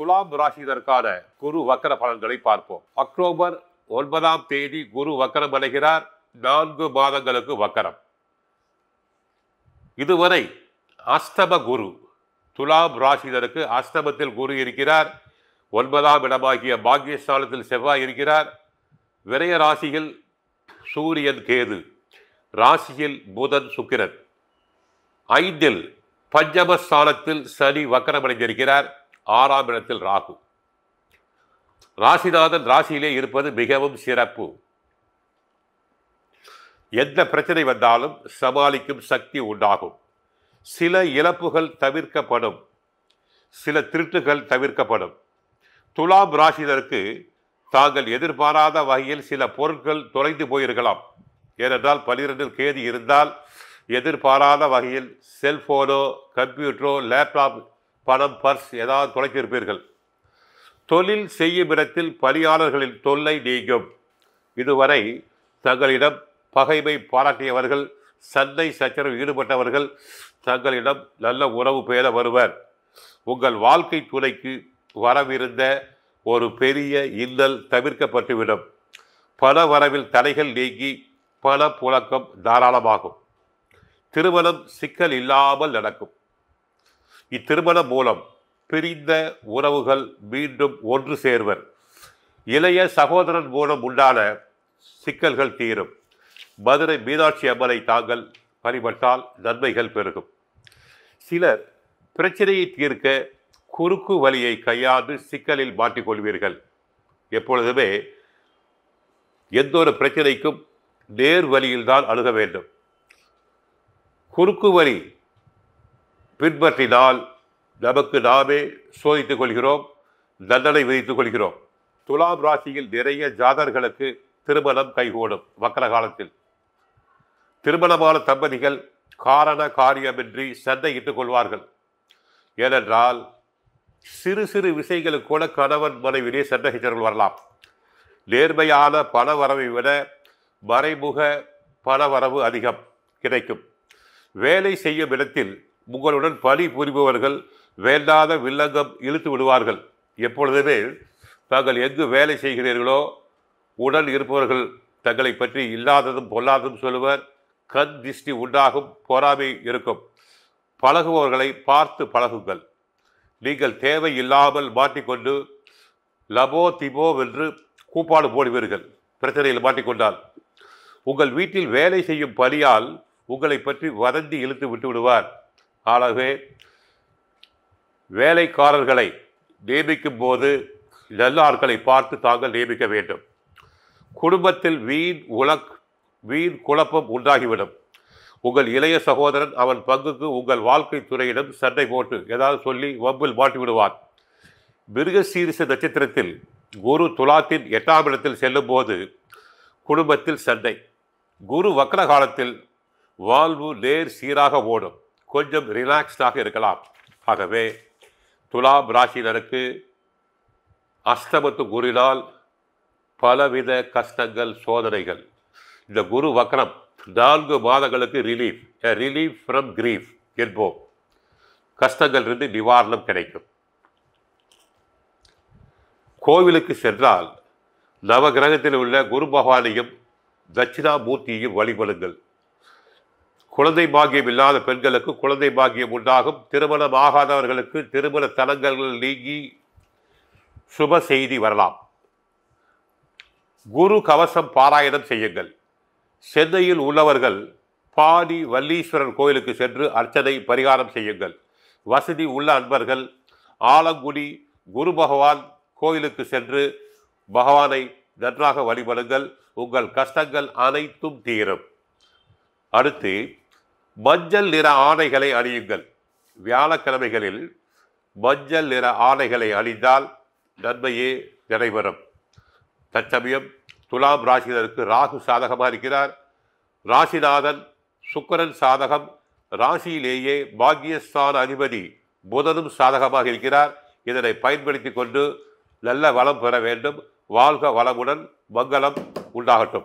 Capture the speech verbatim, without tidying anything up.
துலாம் ராசியினருக்கான குரு வக்கர பலன்களை பார்ப்போம். அக்டோபர் ஒன்பதாம் தேதி குரு வக்கரம் அடைகிறார். நான்கு மாதங்களுக்கு வக்கரம். இதுவரை அஷ்டம குரு துலாம் ராசியினருக்கு அஷ்டமத்தில் குரு இருக்கிறார். ஒன்பதாம் இடமாகிய பாக்கியஸ்தானத்தில் செவ்வாய் இருக்கிறார். விரய ராசியில் சூரியன் கேது, ராசியில் புதன் சுக்கிரன், ஐந்தில் பஞ்சமஸ்தானத்தில் சனி வக்கரமடைந்திருக்கிறார். ஆறாம் இடத்தில் ராகு. ராசிநாதன் ராசியிலே இருப்பது மிகவும் சிறப்பு. எந்த பிரச்சனை வந்தாலும் சமாளிக்கும் சக்தி உண்டாகும். சில இழப்புகள் தவிர்க்கப்படும், சில திருட்டுகள் தவிர்க்கப்படும். துலாம் ராசியினருக்கு தாங்கள் எதிர்பாராத வகையில் சில பொருட்கள் தொலைந்து போயிருக்கலாம். ஏனென்றால் பன்னிரெண்டில் கேது இருந்தால் எதிர்பாராத வகையில் செல்போனோ கம்ப்யூட்டரோ லேப்டாப் பணம் பர்ஸ் ஏதாவது தொலைத்திருப்பீர்கள். தொழில் செய்யும் இடத்தில் பணியாளர்களின் தொல்லை நீங்கும். இதுவரை தங்களிடம் பகைமை பாராட்டியவர்கள், சண்டை சச்சரவு ஈடுபட்டவர்கள் தங்களிடம் நல்ல உறவு பெற வருவர். உங்கள் வாழ்க்கை துணைக்கு வரவிருந்த ஒரு பெரிய இன்னல் தவிர்க்கப்பட்டுவிடும். பண வரவில் தடைகள் நீங்கி பண புழக்கம் தாராளமாகும். திருமணம் சிக்கல் இல்லாமல் நடக்கும். இத்திருமணம் மூலம் பிரிந்த உறவுகள் மீண்டும் ஒன்று சேர்வர். இளைய சகோதரன் மூலம் உண்டான சிக்கல்கள் தீரும். மதுரை மீனாட்சி அம்மனை தாங்கள் வழிபட்டால் நன்மைகள் பெருகும். சிலர் பிரச்சனையை தீர்க்க குறுக்கு வழியை கையாண்டு சிக்கலில் மாட்டிக்கொள்வீர்கள். எப்பொழுதுமே எந்த ஒரு பிரச்சனைக்கும் நேர் வழியில்தான் அணுக வேண்டும். குறுக்கு வழி பின்பற்றினால் நமக்கு நாமே சோதித்துக் கொள்கிறோம், தண்டனை விதித்துக் கொள்கிறோம். துலாம் ராசியில் நிறைய ஜாதகர்களுக்கு திருமணம் கைகூடும். வக்கர காலத்தில் திருமணமான தம்பதிகள் காரண காரியமின்றி சண்டையிட்டுக் கொள்வார்கள். ஏனென்றால் சிறு சிறு விஷயங்களுக்கு கூட கணவன் மனைவிலே சண்டை சச்சரவுகள் வரலாம். நேர்மையான பண வரவை விட மறைமுக பணவரவு அதிகம் கிடைக்கும். வேலை செய்யும் இடத்தில் உங்களுடன் பணி புரிபவர்கள் வேண்டாத வில்லங்கம் இழுத்து விடுவார்கள். எப்பொழுதுமே தாங்கள் எங்கு வேலை செய்கிறீர்களோ உடன் இருப்பவர்கள் தங்களை பற்றி இல்லாததும் பொல்லாததும் சொல்லுவர். கண் திஷ்டி உண்டாகும், பொறாமை இருக்கும். பழகுபவர்களை பார்த்து பழகுங்கள். நீங்கள் தேவை இல்லாமல் மாட்டிக்கொண்டு லபோ திபோ என்று கூப்பாடு போடுவீர்கள். பிரச்சனையில் மாட்டிக்கொண்டால் உங்கள் வீட்டில் வேலை செய்யும் பணியால் உங்களை பற்றி வதந்தி இழுத்து விட்டு விடுவார். ஆகவே வேலைக்காரர்களை நியமிக்கும் போது நல்ல ஆட்களை பார்த்து தாங்கள் நியமிக்க வேண்டும். குடும்பத்தில் வீண் உலக் வீண் குழப்பம் உண்டாகிவிடும். உங்கள் இளைய சகோதரன் அவன் பங்குக்கு உங்கள் வாழ்க்கை துறையிடம் சண்டை போட்டு ஏதாவது சொல்லி வம்பில் மாட்டி விடுவார். மிருகசீரிஷ நட்சத்திரத்தில் குரு துலாத்தின் எட்டாம் இடத்தில் செல்லும் போது குடும்பத்தில் சண்டை. குரு வக்கர காலத்தில் வாழ்வு நேர் சீராக ஓடும். கொஞ்சம் ரிலாக்ஸ்டாக இருக்கலாம். ஆகவே துலாம் ராசியினருக்கு அஷ்டமத்து குருவினால் பலவித கஷ்டங்கள் சோதனைகள். இந்த குரு வக்கரம் நான்கு மாதங்களுக்கு ரிலீஃப் ரிலீஃப் ஃப்ரம் கிரீஃப் என்போம். கஷ்டங்கள் இருந்து நிவாரணம் கிடைக்கும். கோவிலுக்கு சென்றால் நவகிரகத்தில் உள்ள குரு பகவானையும் தட்சிணாமூர்த்தியையும் வழிபடுங்கள். குழந்தை பாக்கியம் இல்லாத பெண்களுக்கு குழந்தை பாக்கியம் உண்டாகும். திருமணம் ஆகாதவர்களுக்கு திருமண தலங்கள் நீங்கி சுப செய்தி வரலாம். குரு கவசம் பாராயணம் செய்யுங்கள். சென்னையில் உள்ளவர்கள் பாடி வல்லீஸ்வரர் கோயிலுக்கு சென்று அர்ச்சனை பரிகாரம் செய்யுங்கள். வசதி உள்ள அன்பர்கள் ஆலங்குடி குரு பகவான் கோயிலுக்கு சென்று பகவானை நன்றாக வழிபடுங்கள். உங்கள் கஷ்டங்கள் அனைத்தும் தீரும். அடுத்து மஞ்சள் நிற ஆடைகளை அணியுங்கள். வியாழக்கிழமைகளில் மஞ்சள் நிற ஆடைகளை அணிந்தால் நன்மையே நடைபெறும். தற்சமயம் துலாம் ராசியினருக்கு ராகு சாதகமாக இருக்கிறார். ராசிநாதன் சுக்கிரன் சாதகம். ராசியிலேயே பாக்கியஸ்தான அதிபதி புதனும் சாதகமாக இருக்கிறார். இதனை பயன்படுத்தி கொண்டு நல்ல வளம் பெற வேண்டும். வாழ்க வளமுடன். மங்களம் உண்டாகட்டும்.